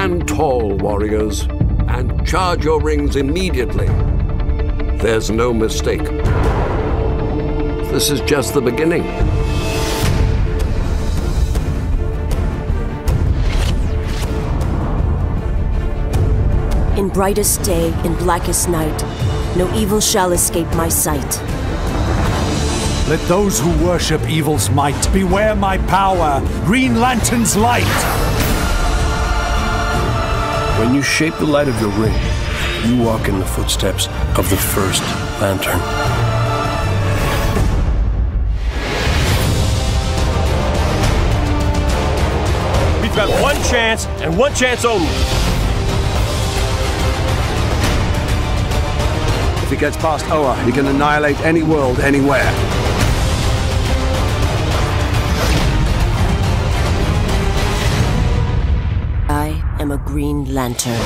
Stand tall, warriors, and charge your rings immediately. There's no mistake. This is just the beginning. In brightest day, in blackest night, no evil shall escape my sight. Let those who worship evil's might beware my power, Green Lantern's light! When you shape the light of your ring, you walk in the footsteps of the first lantern. We've got one chance, and one chance only. If he gets past Oa, he can annihilate any world, anywhere. I am a Green Lantern.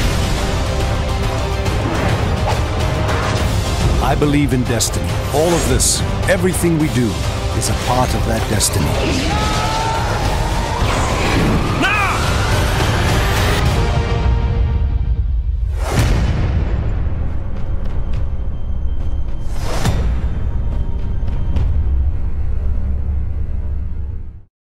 I believe in destiny. All of this, everything we do, is a part of that destiny.